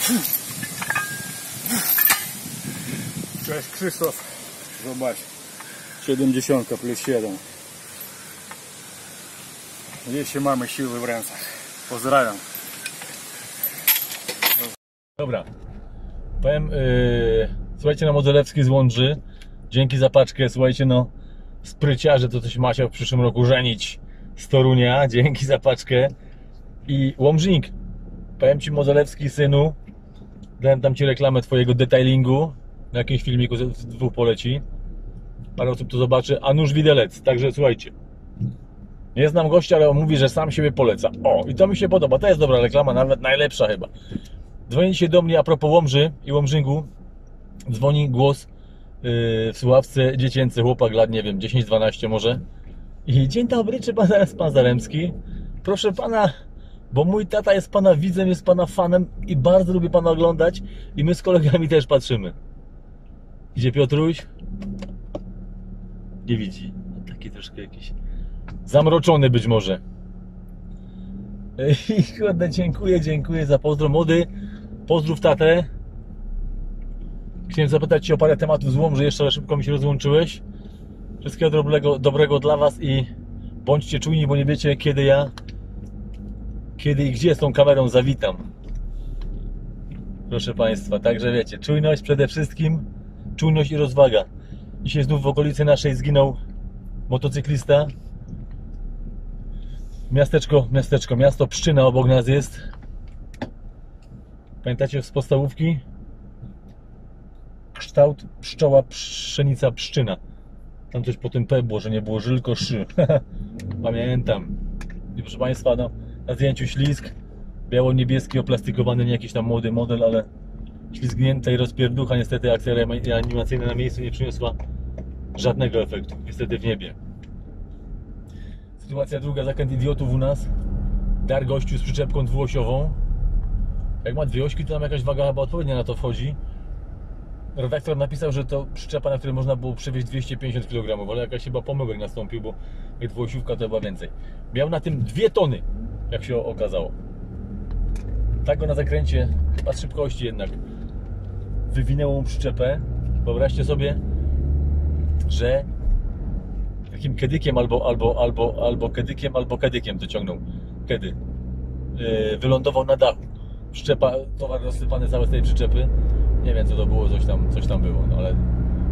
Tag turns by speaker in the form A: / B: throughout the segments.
A: Cześć Krzysztof, zobacz, 70 plus 7. Jeszcze mamy siły w rękach. Pozdrawiam.
B: Dobra, powiem, słuchajcie, na Modzelewski z Łądrzy, dzięki za paczkę, słuchajcie, no, spryciarze to coś ma się w przyszłym roku żenić z Torunia, dzięki za paczkę. I Łomżynik, powiem Ci, Modzelewski, synu, dałem tam Ci reklamę Twojego detailingu, na jakimś filmiku z 2 poleci, parę osób to zobaczy, a nóż widelec, także słuchajcie, nie znam gościa, ale on mówi, że sam siebie poleca. O, i to mi się podoba, to jest dobra reklama, nawet najlepsza chyba. Dzwonicie do mnie a propos Łomży i Łomżyngu. Dzwoni głos w słuchawce dziecięcy, chłopak lat, nie wiem, 10-12 może. I dzień dobry, czy pan Zaremski? Proszę pana, bo mój tata jest pana widzem, jest pana fanem i bardzo lubi pana oglądać i my z kolegami też patrzymy. Idzie Piotruś? Nie widzi. Taki troszkę jakiś zamroczony być może. I kurde, dziękuję za pozdro. Młody, pozdrów tatę. Chciałem zapytać Cię o parę tematów z Łomży jeszcze, ale szybko mi się rozłączyłeś. Wszystkiego dobrego dla Was i bądźcie czujni, bo nie wiecie kiedy i gdzie z tą kamerą zawitam. Proszę Państwa, także wiecie, czujność przede wszystkim, czujność i rozwaga. Dzisiaj znów w okolicy naszej zginął motocyklista. Miasto Pszczyna obok nas jest. Pamiętacie z podstawówki? Kształt pszczoła, pszenica, pszczyna. Tam coś po tym P było, że nie było Ż, tylko Szy. Pamiętam. I proszę Państwa, no, na zdjęciu ślizg. Biało-niebieski, oplastikowany, nie jakiś tam młody model, ale ślizgnięta i rozpierducha. Niestety akcja animacyjna na miejscu nie przyniosła żadnego efektu. Niestety w niebie. Sytuacja druga, zakręt idiotów u nas. Dar gościu z przyczepką dwuosiową. Jak ma 2 ośki, to tam jakaś waga chyba odpowiednia na to wchodzi. Redaktor napisał, że to przyczepa, na której można było przewieźć 250 kg, ale jakaś chyba pomyłek nastąpił, bo jak dwuosiówka to chyba więcej. Miał na tym 2 tony, jak się okazało. Tak go na zakręcie, chyba z szybkości jednak, wywinęło mu przyczepę. Wyobraźcie sobie, że takim kedykiem albo kedykiem to ciągnął. Kedy. Wylądował na dachu. Przyczepa, towar rozsypany cały z tej przyczepy. Nie wiem co to było, coś tam było, no ale...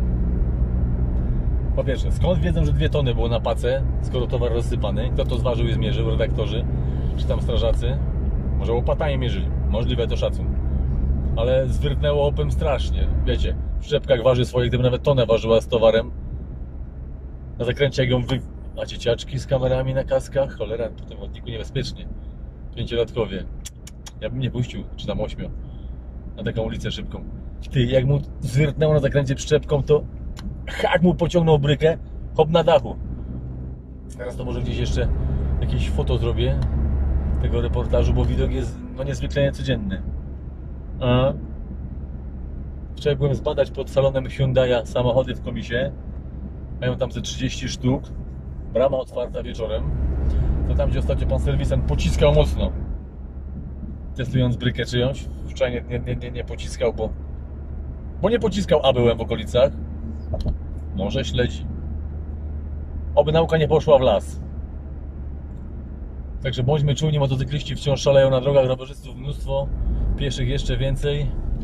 B: Po pierwsze, skąd wiedzą, że 2 tony było na pacę, skoro towar rozsypany? Kto to zważył i zmierzył? Redaktorzy? Czy tam strażacy? Może łopatami mierzyli? Możliwe, to szacun. Ale zwyrtnęło opem strasznie. Wiecie, przyczepka jak waży swoje, gdyby nawet tonę ważyła z towarem. Na zakręcie jak ją A dzieciaczki z kamerami na kaskach? Cholera, po tym chodniku niebezpiecznie. 5-latkowie. Ja bym nie puścił, czy tam 8, na taką ulicę szybką. Ty, jak mu zwyrtnęło na zakręcie przyczepką, to jak mu pociągnął brykę, hop na dachu. Teraz to może gdzieś jeszcze jakieś foto zrobię tego reportażu, bo widok jest no niezwykle niecodzienny. A wczoraj byłem zbadać pod salonem Hyundai'a samochody w komisie. Mają tam ze 30 sztuk. Brama otwarta wieczorem. To tam, gdzie ostatnio pan serwisant pociskał mocno, testując brykę czyjąś. Wczoraj nie pociskał, bo nie pociskał, a byłem w okolicach. Może śledzi. Oby nauka nie poszła w las. Także bądźmy czujni, motocykliści wciąż szaleją na drogach, rowerzystów mnóstwo, pieszych jeszcze więcej.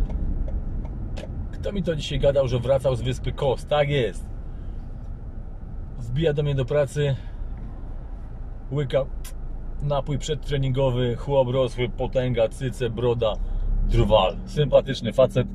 B: Kto mi to dzisiaj gadał, że wracał z wyspy Kos? Tak jest. Wbija do mnie do pracy, łyka napój przedtreningowy, chłop rosły, potęga, cyce, broda, drwal. Sympatyczny facet.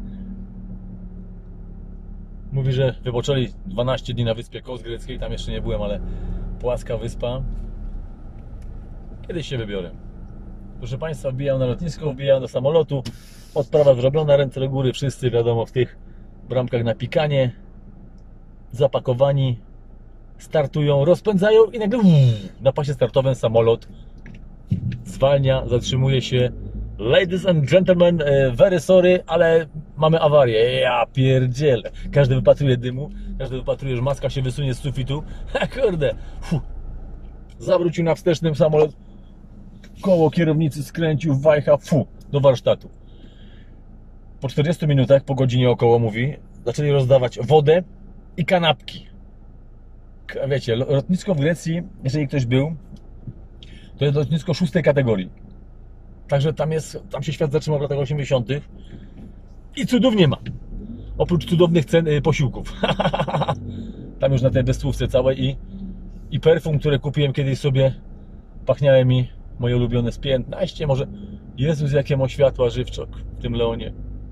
B: Mówi, że wypoczęli 12 dni na wyspie Kos greckiej, tam jeszcze nie byłem, ale płaska wyspa. Kiedyś się wybiorę. Proszę Państwa, wbijam na lotnisko, wbijam do samolotu. Odprawa zrobiona, ręce do góry, wszyscy wiadomo w tych bramkach na pikanie. Zapakowani. Startują, rozpędzają i nagle na pasie startowym samolot zwalnia, zatrzymuje się. Ladies and gentlemen, very sorry, ale mamy awarię. Ja pierdzielę. Każdy wypatruje dymu, każdy wypatruje, że maska się wysunie z sufitu. Ha, kurde. Zawrócił na wstecznym samolot. Koło kierownicy skręcił, wajcha, do warsztatu. po 40 minutach, po godzinie około mówi, zaczęli rozdawać wodę i kanapki. Wiecie, lotnisko w Grecji, jeżeli ktoś był, to jest lotnisko 6. kategorii. Także tam się świat zatrzymał w latach 80. I cudów nie ma. Oprócz cudownych cen posiłków. Tam już na tej bezstłówce całej i perfum, które kupiłem kiedyś sobie, pachniały mi moje ulubione z 15, może. Jezus, jakie ma światła żywczok w tym Leonie.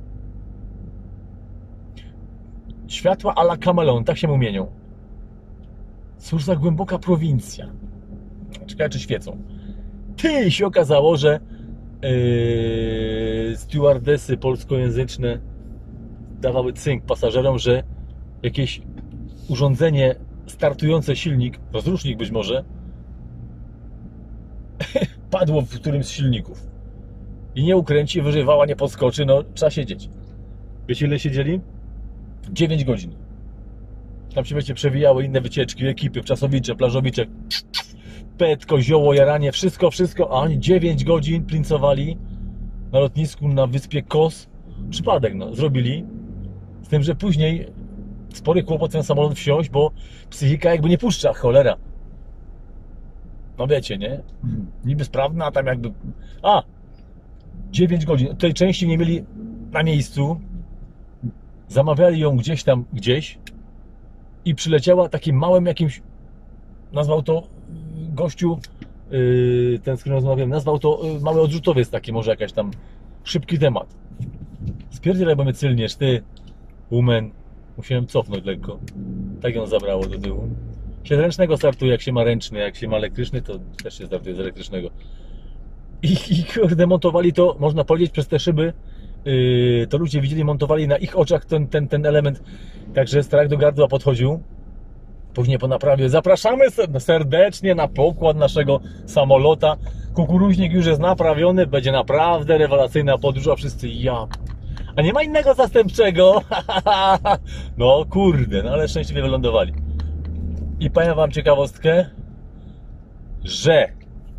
B: Światła a la kameleon, tak się mu mienią. Cóż za głęboka prowincja. Czekaj, czy świecą. Ty, się okazało, że stewardesy polskojęzyczne dawały cynk pasażerom, że jakieś urządzenie startujące silnik, rozrusznik być może, padło w którymś z silników. I nie ukręci, wyżej wała nie podskoczy, no trzeba siedzieć. Wiecie, ile siedzieli? 9 godzin. Tam się, wiecie, przewijały inne wycieczki, ekipy, wczasowicze, plażowicze, pet, kozioło, jaranie, wszystko, a oni 9 godzin plincowali na lotnisku na wyspie Kos. Przypadek, no, zrobili. Z tym, że później spory kłopot ten samolot wsiąść, bo psychika jakby nie puszcza, cholera. No wiecie, nie? Niby sprawna, a tam jakby... 9 godzin. Tej części nie mieli na miejscu. Zamawiali ją gdzieś i przyleciała takim małym jakimś, nazwał to gościu, ten z którym rozmawiałem, nazwał to mały odrzutowiec taki, może jakaś tam szybki temat. Spierdzielaj, bo mnie cylniesz, ty, umen. Musiałem cofnąć lekko. Tak ją zabrało do tyłu. Się z ręcznego startuje, jak się ma ręczny, jak się ma elektryczny, to też się startuje z elektrycznego. I kurde, montowali to, można powiedzieć, przez te szyby. To ludzie widzieli, montowali na ich oczach ten element. Także strach do gardła podchodził. Później po naprawie zapraszamy serdecznie na pokład naszego samolota. Kukuruźnik już jest naprawiony, będzie naprawdę rewelacyjna podróż, a wszyscy a nie ma innego zastępczego. No kurde, no ale szczęśliwie wylądowali. I powiem wam ciekawostkę, że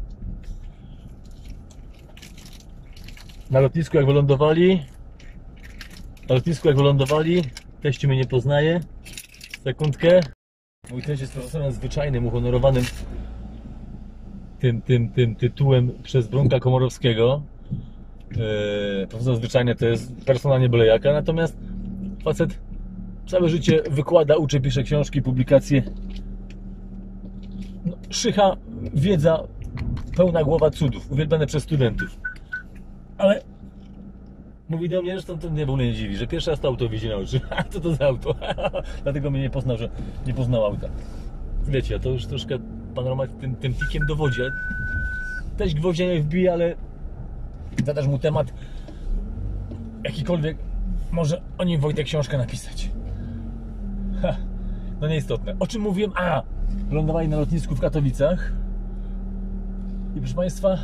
B: na lotnisku jak wylądowali, teściu mnie nie poznaje, sekundkę. Mój teść jest profesorem zwyczajnym, uhonorowanym tym tytułem przez Bronka Komorowskiego. Profesor zwyczajny to jest persona nie byle jaka, natomiast facet całe życie wykłada, uczy, pisze książki, publikacje. No, szycha, wiedza, pełna głowa cudów, uwielbiane przez studentów. Ale mówi do mnie, zresztą to mnie w ogóle nie dziwi, że pierwszy raz to auto widzi na oczy. Co to za auto? Dlatego mnie nie poznał, że nie poznał auta. Wiecie, to już troszkę pan Romak tym tikiem dowodzi. Też gwoździa nie wbije, ale zadasz mu temat jakikolwiek, może o nim Wojtek książkę napisać. No nieistotne. O czym mówiłem? Lądowali na lotnisku w Katowicach i proszę Państwa,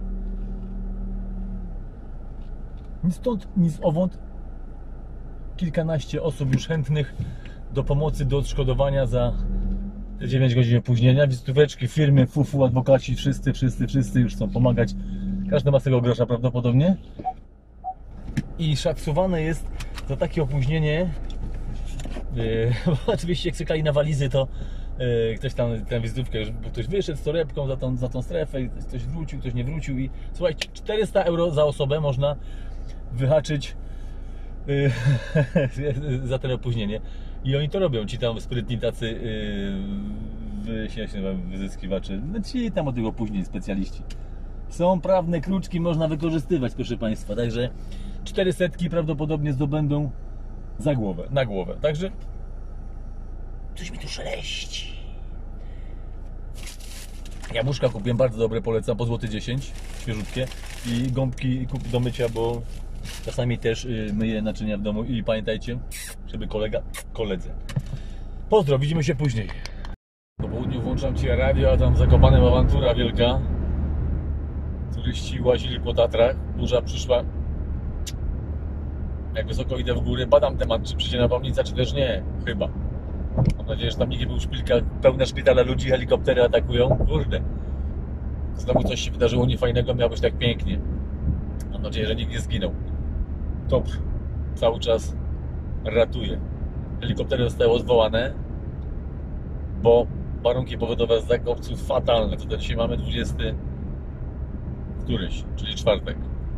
B: nic stąd, nic owąd, kilkanaście osób już chętnych do pomocy, do odszkodowania za te 9 godzin opóźnienia. Wizytóweczki, firmy, fufu, adwokaci, wszyscy już chcą pomagać. Każdy ma z tego grosza prawdopodobnie. I szacowane jest za takie opóźnienie, bo oczywiście jak czekali na walizy, to ktoś tam tę wizytówkę, ktoś wyszedł z torebką za tą strefę, ktoś wrócił, ktoś nie wrócił i słuchajcie, 400 € za osobę można wyhaczyć za to opóźnienie. I oni to robią, ci tam sprytni tacy wyzyskiwacze, no ci tam od tych opóźnień specjaliści. Są prawne kruczki, można wykorzystywać, proszę Państwa, także 400 prawdopodobnie zdobędą na głowę, także coś mi tu szeleści. Jabłuszka kupiłem, bardzo dobre, polecam, po złoty 10, świeżutkie, i gąbki do mycia, bo czasami też myję naczynia w domu i pamiętajcie, żeby koledze. Pozdro, widzimy się później. Po południu włączam Ci radio, a tam w Zakopanem awantura wielka. Turyści łazili po Tatrach, burza przyszła. Jak wysoko idę w górę, badam temat, czy przyjdzie nawałnica, czy też nie, chyba. Mam nadzieję, że tam nikt nie był w szpilkach, pełne szpitale ludzi, helikoptery atakują. Kurde. Znowu coś się wydarzyło niefajnego, miał być tak pięknie. Mam nadzieję, że nikt nie zginął. Dobrze. cały czas ratuje. Helikoptery zostały odwołane, bo warunki pogodowe z Zakopców fatalne. To dzisiaj mamy 20 któryś, czyli czwartek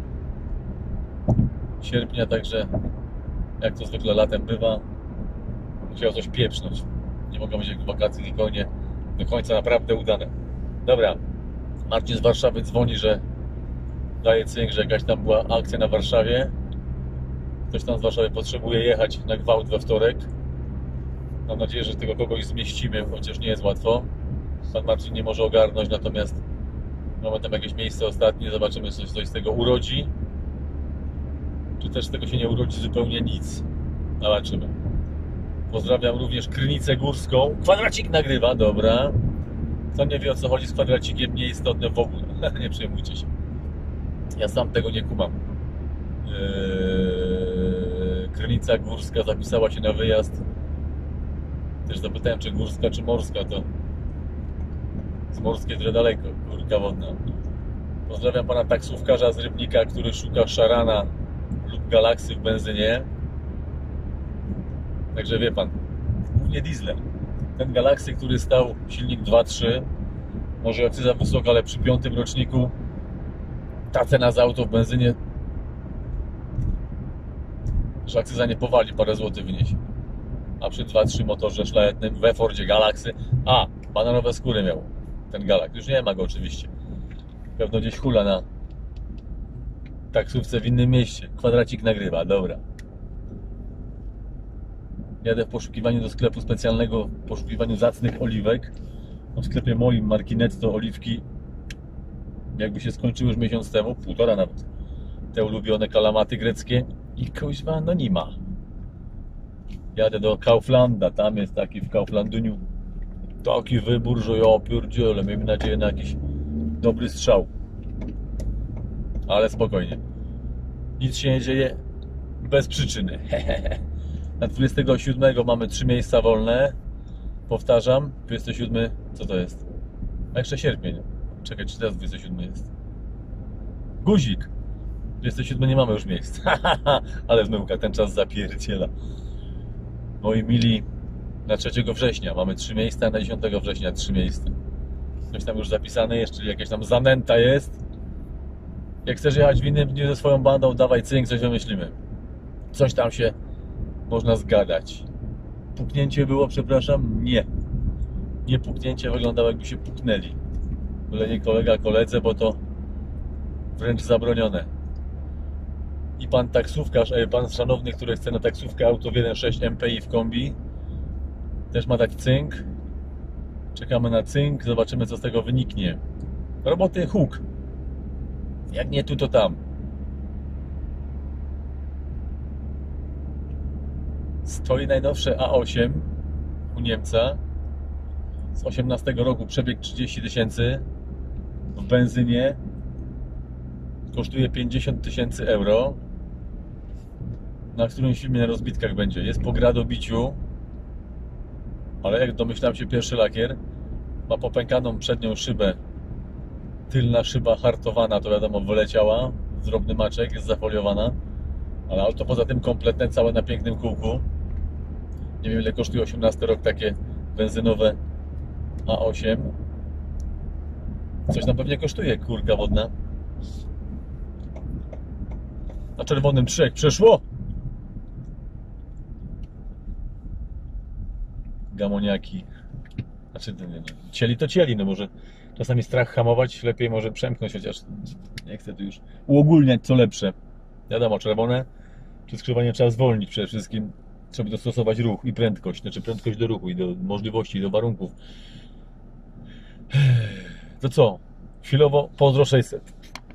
B: sierpnia, także jak to zwykle latem bywa, musiało coś pieprznąć. Nie mogą być jak wakacji zupełnie do końca naprawdę udane. Dobra, Marcin z Warszawy dzwoni, że daje cynk, że jakaś tam była akcja na Warszawie. Ktoś tam z Warszawy potrzebuje jechać na gwałt we wtorek. Mam nadzieję, że tego kogoś zmieścimy, chociaż nie jest łatwo. Pan Marcin nie może ogarnąć, natomiast mamy tam jakieś miejsce ostatnie, zobaczymy, czy coś z tego urodzi. Czy też z tego się nie urodzi zupełnie nic. Zobaczymy. Pozdrawiam również Krynicę Górską. Kwadracik nagrywa, dobra. Kto nie wie, o co chodzi z kwadracikiem, nieistotne w ogóle. Nie przejmujcie się. Ja sam tego nie kumam. Krynica Górska zapisała się na wyjazd. Też zapytałem, czy górska, czy morska, to z morskiej trochę daleko, górka wodna. Pozdrawiam pana taksówkarza z Rybnika, który szuka szarana lub galaksy w benzynie. Także wie pan, głównie diesle. Ten galaksy, który stał silnik 2.3, może akcyza wysoka, ale przy 5. roczniku ta cena za auto w benzynie, że akcyza nie powali, parę złotych wyniesie. A przy 2.3 motorze szlachetnym we Fordzie Galaxy, bananowe skóry miał ten Galax. Już nie ma go oczywiście. Pewno gdzieś hula na taksówce w innym mieście. Kwadracik nagrywa, dobra. Jadę w poszukiwaniu do sklepu specjalnego, w poszukiwaniu zacnych oliwek. W sklepie moim marki Netto oliwki jakby się skończyły już miesiąc temu, 1,5 nawet. Te ulubione kalamaty greckie i kuźwa, no nie ma. Jadę do Kauflanda, tam jest taki w Kauflanduniu taki wybór, że ja pierdzielę, miejmy nadzieję na jakiś dobry strzał. Ale spokojnie. Nic się nie dzieje bez przyczyny. Na 27 mamy 3 miejsca wolne. Powtarzam, 27, co to jest? A jeszcze sierpień. Czekaj, czy teraz 27 jest? Guzik! 27 nie mamy już miejsc. Ale zmyłka, ten czas zapierdziela. Moi mili, na 3 września mamy 3 miejsca, na 10 września 3 miejsca. Ktoś tam już zapisany jest, czyli jakaś tam zanęta jest. Jak chcesz jechać w innym dniu ze swoją bandą, dawaj cynk, coś wymyślimy. Coś tam się można zgadać. Puknięcie było, przepraszam? Nie. Nie puknięcie, wyglądało jakby się puknęli. Byle nie kolega koledze, bo to wręcz zabronione. I pan taksówkarz, pan szanowny, który chce na taksówkę auto w 1.6 MPI w kombi, też ma dać cynk. Czekamy na cynk, zobaczymy, co z tego wyniknie. Roboty huk. Jak nie tu, to tam. Stoi najnowsze A8 u Niemca z 18 roku, przebieg 30 000 w benzynie, kosztuje 50 000 euro. Na którymś filmie na rozbitkach będzie. Jest po gradobiciu, ale jak domyślam się, pierwszy lakier. Ma popękaną przednią szybę. Tylna szyba hartowana, to wiadomo, wyleciała. Drobny maczek, jest zafoliowana. Ale auto poza tym kompletne, całe na pięknym kółku. Nie wiem, ile kosztuje 18 rok takie benzynowe A8. Coś nam pewnie kosztuje, kurka wodna. Na czerwonym 3 przeszło. Gamoniaki. Znaczy, cieli to cieli, no może czasami strach hamować, lepiej może przemknąć, chociaż nie chcę tu już uogólniać, co lepsze. Wiadomo, czerwone przy skrzyżowaniu trzeba zwolnić przede wszystkim. Trzeba dostosować ruch i prędkość, znaczy prędkość do ruchu i do możliwości, i do warunków. To co? Chwilowo pozdro 600.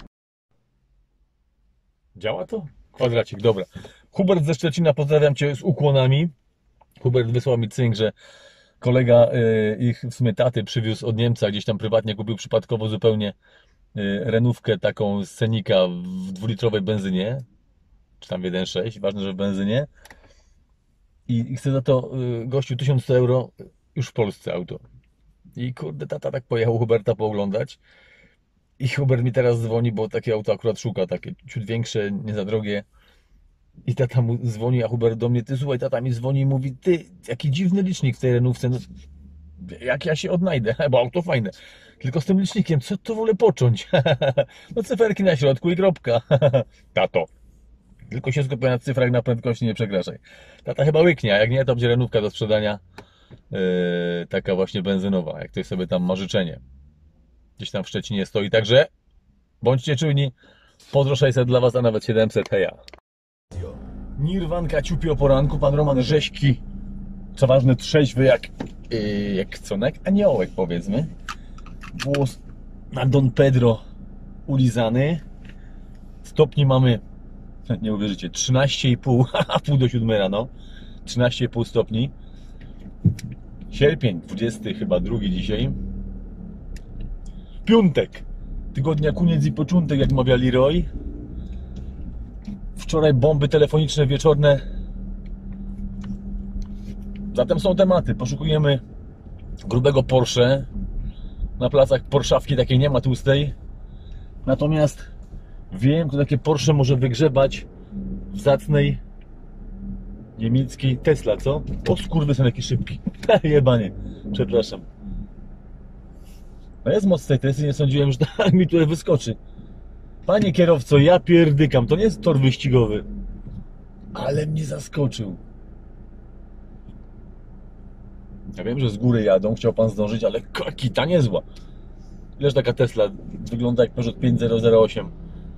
B: Działa to? Kwadracik, dobra. Hubert ze Szczecina, pozdrawiam Cię z ukłonami. Hubert wysłał mi cynk, że kolega ich w sumie taty przywiózł od Niemca, gdzieś tam prywatnie kupił przypadkowo zupełnie renówkę taką z Cenika w 2-litrowej benzynie, czy tam w 1.6, ważne, że w benzynie. I chce za to gościu 1100 euro już w Polsce auto. I kurde, tata tak pojechał Huberta pooglądać. I Hubert mi teraz dzwoni, bo takie auto akurat szuka, takie ciut większe, nie za drogie. I tata mu dzwoni, a Hubert do mnie, ty słuchaj, tata mi dzwoni i mówi, ty, jaki dziwny licznik w tej renówce, no, jak ja się odnajdę, bo auto fajne. Tylko z tym licznikiem, co to w ogóle począć? No cyferki na środku i kropka. Tato, tylko się skupię na cyfrach, na prędkości, nie przekraczaj. Tata chyba łyknie, a jak nie, to będzie renówka do sprzedania, taka właśnie benzynowa, jak ktoś sobie tam ma życzenie. Gdzieś tam w Szczecinie stoi, także bądźcie czujni, Pozdro 600 dla Was, a nawet 700, heja. Nirwanka ciupie o poranku, pan Roman rzeźki, co ważne trzeźwy jak conek, aniołek powiedzmy. Włos na Don Pedro ulizany. Stopni mamy, nie uwierzycie, 13,5, pół do 7 rano. 13,5 stopni. Sierpień, 20 chyba drugi dzisiaj. Piątek. Tygodnia koniec i początek, jak mawia Leroy. Wczoraj bomby telefoniczne wieczorne. Zatem są tematy. Poszukujemy grubego Porsche. Na placach Porszawki takiej nie ma tłustej. Natomiast wiem, kto takie Porsche może wygrzebać w zacnej niemieckiej Tesla, co? O skurwysyn jaki szybki. Jebanie. Przepraszam. No jest moc tej Tesli, nie sądziłem, że tak mi tutaj wyskoczy. Panie kierowco, ja pierdykam. To nie jest tor wyścigowy. Ale mnie zaskoczył. Ja wiem, że z góry jadą, chciał pan zdążyć, ale kita niezła. Ileż taka Tesla wygląda jak Peugeot 5008.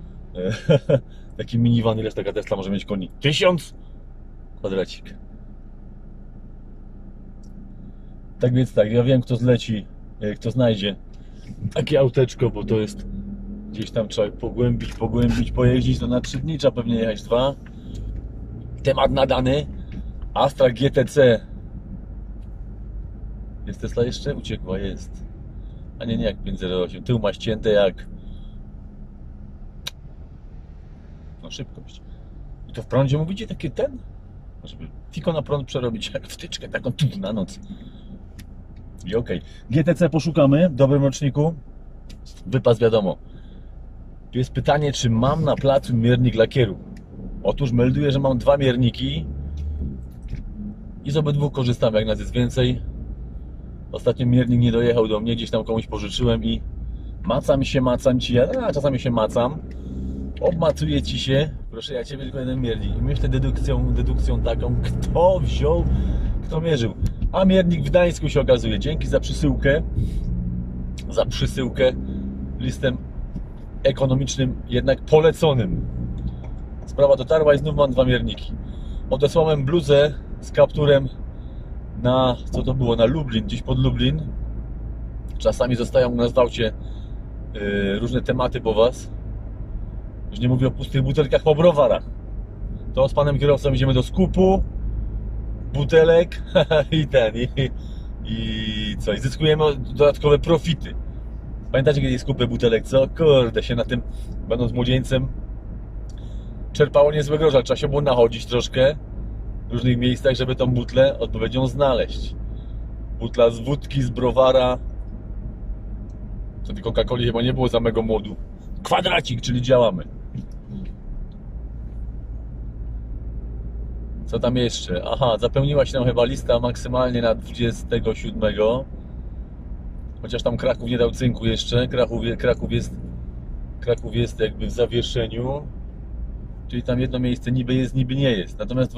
B: Taki minivan, ileż taka Tesla może mieć koni? 1000 kwadracik. Tak więc tak, ja wiem, kto zleci, kto znajdzie takie auteczko, bo to jest gdzieś tam trzeba pogłębić, pojeździć, to na 3 dni trzeba pewnie jechać 2. Temat nadany. Astra GTC. Jest Tesla jeszcze? Uciekła, jest. A nie jak 508. Tył ma ścięte jak... No szybkość. I to w prądzie mówicie takie ten? Żeby tylko na prąd przerobić jak wtyczkę taką na noc. I okej. GTC poszukamy w dobrym roczniku. Wypas wiadomo. Tu jest pytanie, czy mam na placu miernik lakieru. Otóż melduję, że mam 2 mierniki i z obydwu korzystam, jak nas jest więcej. Ostatnio miernik nie dojechał do mnie, gdzieś tam komuś pożyczyłem i macam ci, ja czasami się macam, obmacuję ci się, proszę ja ciebie tylko jeden miernik i myślę dedukcją taką, kto wziął, kto mierzył. A miernik w Gdańsku się okazuje, dzięki za przysyłkę listem ekonomicznym, jednak poleconym. Sprawa dotarła i znów mam 2 mierniki. Odesłałem bluzę z kapturem na, co to było, na Lublin, gdzieś pod Lublin. Czasami zostają na zwałcie różne tematy po Was. Już nie mówię o pustych butelkach, o browarach. To z panem kierowcą idziemy do skupu butelek i co? I zyskujemy dodatkowe profity. Pamiętacie kiedyś skupę butelek, co? Kurde, się na tym, będąc młodzieńcem, czerpało niezłe grosze, trzeba się było nachodzić troszkę w różnych miejscach, żeby tą butlę odpowiednią znaleźć. Butla z wódki, z browara. Wtedy Coca-Coli chyba nie było za mego młodu. Kwadracik, czyli działamy. Co tam jeszcze? Aha, zapełniła się nam chyba lista maksymalnie na 27. Chociaż tam Kraków nie dał cynku jeszcze. Kraków jest jakby w zawieszeniu. Czyli tam jedno miejsce niby jest, niby nie jest. Natomiast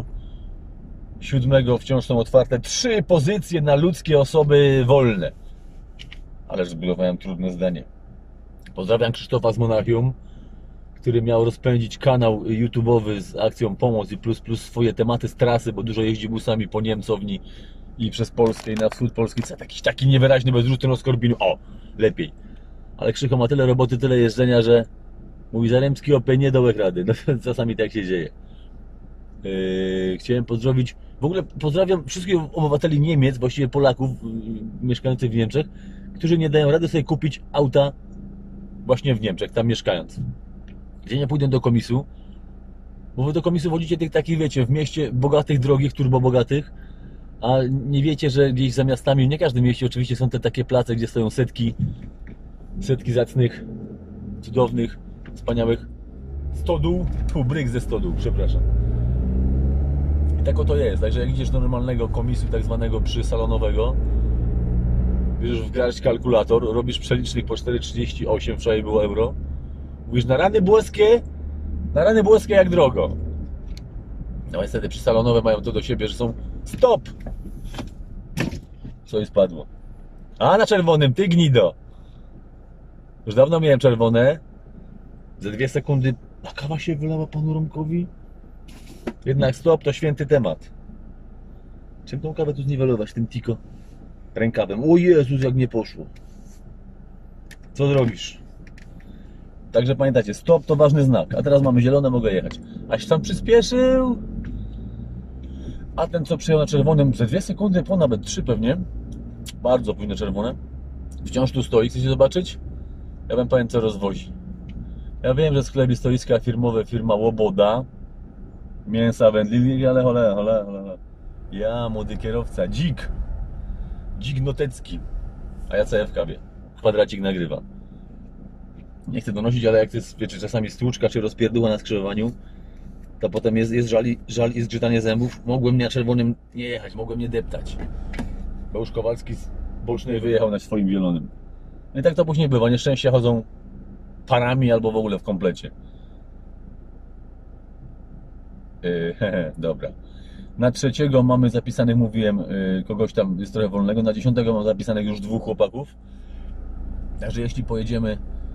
B: 27 wciąż są otwarte 3 pozycje na ludzkie osoby wolne. Ależ zbudowałem trudne zdanie. Pozdrawiam Krzysztofa z Monachium, który miał rozpędzić kanał YouTube'owy z akcją Pomoc i plus swoje tematy z trasy, bo dużo jeździ busami po Niemcowni i przez Polskę i na wschód Polski. Co jakiś taki niewyraźny, bezrzuty na Skorbinu. O, lepiej. Ale Krzycho ma tyle roboty, tyle jeżdżenia, że mówi Zaremski OP nie dołek rady. No czasami tak się dzieje. Chciałem pozdrowić, w ogóle pozdrawiam wszystkich obywateli Niemiec, właściwie Polaków mieszkających w Niemczech, którzy nie dają rady sobie kupić auta właśnie w Niemczech, tam mieszkając. Gdzie nie pójdą do komisu, bo wy do komisu wodzicie tych takich, wiecie, w mieście bogatych, drogich, turbobogatych, a nie wiecie, że gdzieś za miastami, nie w każdym mieście oczywiście są te takie place, gdzie stoją setki zacnych, cudownych, wspaniałych stodół, bryk ze stodół, przepraszam. I tak oto jest, także jak idziesz do normalnego komisu tak zwanego przysalonowego, bierzesz w garść kalkulator, robisz przelicznik po 4,38, wczoraj było euro, mówisz na rany błoskie jak drogo. No niestety przysalonowe mają to do siebie, że są stop! Co i spadło. A na czerwonym, ty gnido! Już dawno miałem czerwone. Za 2 sekundy a kawa się wylała panu Romkowi. Jednak stop, to święty temat. Czym tą kawę tu zniwelować, tym tiko rękawem? O Jezus, jak nie poszło. Co zrobisz? Także pamiętajcie, stop to ważny znak. A teraz mamy zielone, mogę jechać. Aś tam przyspieszył. A ten, co przyjął na czerwonym, za 2 sekundy, po nawet 3 pewnie. Bardzo późno czerwone. Wciąż tu stoi, chcecie zobaczyć? Ja wam powiem, co rozwozi. Ja wiem, że sklepy stoiska firmowe, firma Łoboda. Mięsa wędlili, ale cholera. Ja, młody kierowca, dzik notecki. A ja cały w kawie. Kwadracik nagrywa. Nie chcę donosić, ale jak to jest, wiecie, czasami stłuczka czy rozpierdła na skrzyżowaniu, to potem jest żal i zgrzytanie zębów. Mogłem na czerwonym nie jechać, mogłem nie deptać. Bo już Kowalski z bocznej wyjechał na swoim zielonym. No i tak to później bywa. Nieszczęścia chodzą parami albo w ogóle w komplecie. Dobra. Na 3 mamy zapisanych, mówiłem, kogoś tam jest trochę wolnego. Na 10 mam zapisanych już 2 chłopaków. Także jeśli pojedziemy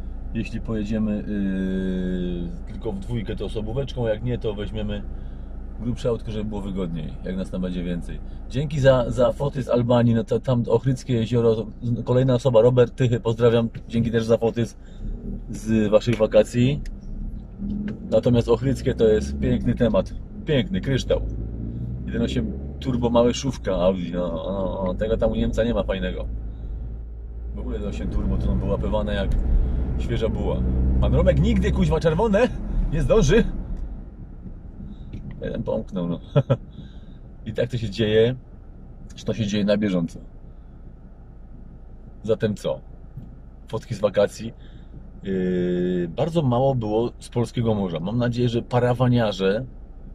B: tylko w 2 to osobóweczką, jak nie, to weźmiemy grubsze autko, żeby było wygodniej, jak nas tam będzie więcej. Dzięki za foty z Albanii, no to tam Ochryckie jezioro, kolejna osoba, Robert Tychy, pozdrawiam, dzięki też za foty z waszych wakacji. Natomiast Ochryckie to jest piękny temat, piękny kryształ. 1.8 turbo małe szówka Audi, no, tego tam u Niemca nie ma fajnego. W ogóle 1.8 turbo to było łapywane jak świeża buła. Pan Romek nigdy, kuźwa, czerwone nie zdąży. Jeden pomknął, no. I tak to się dzieje, że to się dzieje na bieżąco. Zatem co? Fotki z wakacji. Bardzo mało było z polskiego morza. Mam nadzieję, że parawaniarze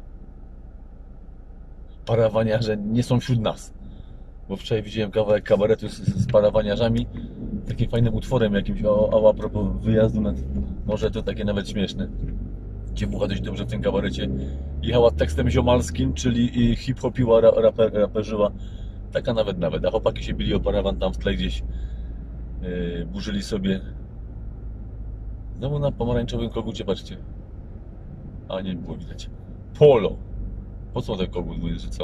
B: nie są wśród nas. Bo wczoraj widziałem kawałek kabaretu z parawaniarzami, takim fajnym utworem jakimś, a propos wyjazdu nad morze, to takie nawet śmieszne. Dziewucha dość dobrze w tym kabarecie jechała tekstem ziomalskim, czyli hip-hopiła, raperzyła. Taka nawet. A chłopaki się bili o parawan tam w tle gdzieś, burzyli sobie. Znowu na pomarańczowym kogucie, patrzcie. A nie było widać. Polo. Po co ten kogut, mówię, że co?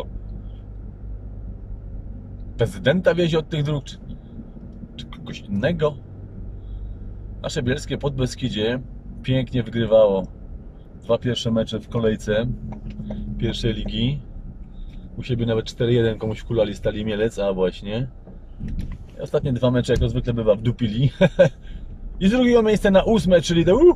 B: Prezydenta wiezie od tych dróg, czy kogoś innego? Nasze bielskie Podbeskidzie pięknie wygrywało 2 pierwsze mecze w kolejce pierwszej ligi. U siebie nawet 4-1 komuś wkulali Stali Mielec, a właśnie. I ostatnie 2 mecze, jak to zwykle bywa, wdupili. I z drugiego miejsca na 8, czyli to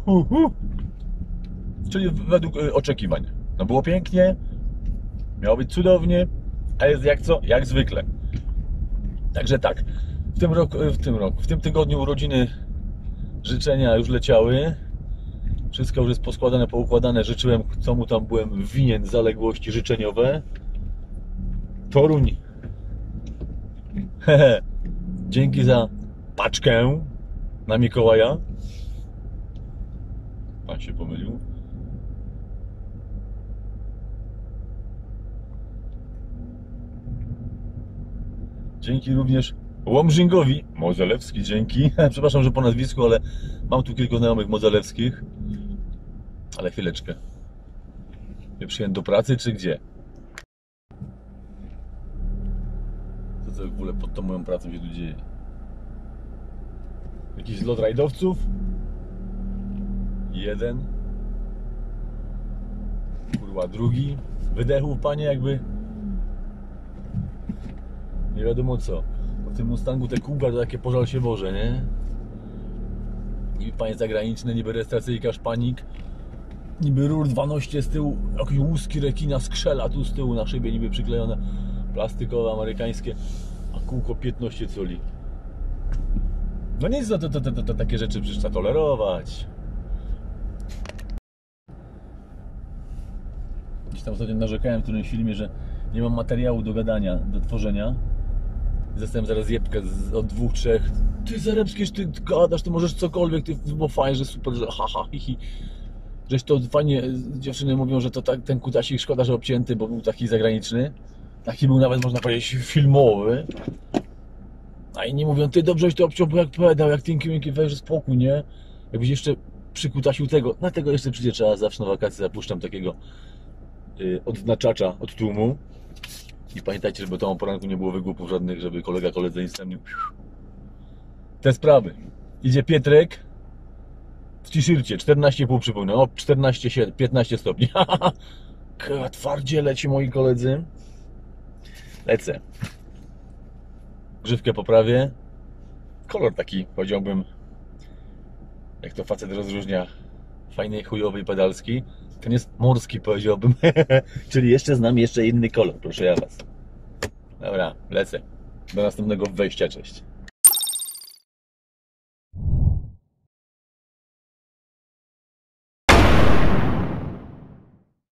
B: czyli według oczekiwań. No było pięknie, miało być cudownie, a jest jak co? Jak zwykle. Także tak, w tym tygodniu urodziny, życzenia już leciały. Wszystko już jest poskładane, poukładane. Życzyłem, co mu tam byłem winien, zaległości życzeniowe. Toruń. Dzięki za paczkę na Mikołaja. Pan się pomylił. Dzięki również Łomżyngowi Modzelewski, dzięki. Przepraszam, że po nazwisku, ale mam tu kilku znajomych Modzelewskich. Ale chwileczkę. Ja przyjechałem do pracy, czy gdzie? Co w ogóle pod tą moją pracą się tu dzieje? Jakiś zlot rajdowców? 1. Kurwa, 2. Wydechł, panie, jakby nie wiadomo co. W tym Mustangu te kółka to takie pożal się Boże, nie? Niby panie zagraniczne, niby rejestracyjkarz panik, niby rur 12 z tyłu, jakieś łuski rekina skrzela tu z tyłu na szybie niby przyklejone, plastikowe, amerykańskie, a kółko 15 coli. No nic, no to takie rzeczy przecież trzeba tolerować. Gdzieś tam ostatnio narzekałem w którymś filmie, że nie mam materiału do gadania, do tworzenia. Zostałem zaraz jebkę od 2-3. Ty Zarebskieś, ty gadasz, ty możesz cokolwiek, ty, bo fajnie, że super, że haha, hihi. Żeś to fajnie, dziewczyny mówią, że to tak, ten kutasik szkoda, że obcięty, bo był taki zagraniczny. Taki był nawet, można powiedzieć, filmowy. A inni mówią, ty dobrze, żeś to obciął, bo jak pedał, jak Tinky Winky, weź spokój, nie? Jakbyś jeszcze przykutasił tego, na tego jeszcze przyjdzie, trzeba zawsze na wakacje zapuszczam takiego odznaczacza od tłumu. I pamiętajcie, żeby tą poranku nie było wygłupów żadnych, żeby kolega koledze nie stemnił. Te sprawy. Idzie Pietrek w t-shircie, 14,5 przypomnę, o 14, 15 stopni. Twardzie leci, moi koledzy. Lecę. Grzywkę poprawię. Kolor taki, powiedziałbym, jak to facet rozróżnia, fajnej, chujowej, pedalski. Ten jest morski, powiedziałbym. Czyli jeszcze znam inny kolor, proszę ja was. Dobra, lecę. Do następnego wejścia, cześć.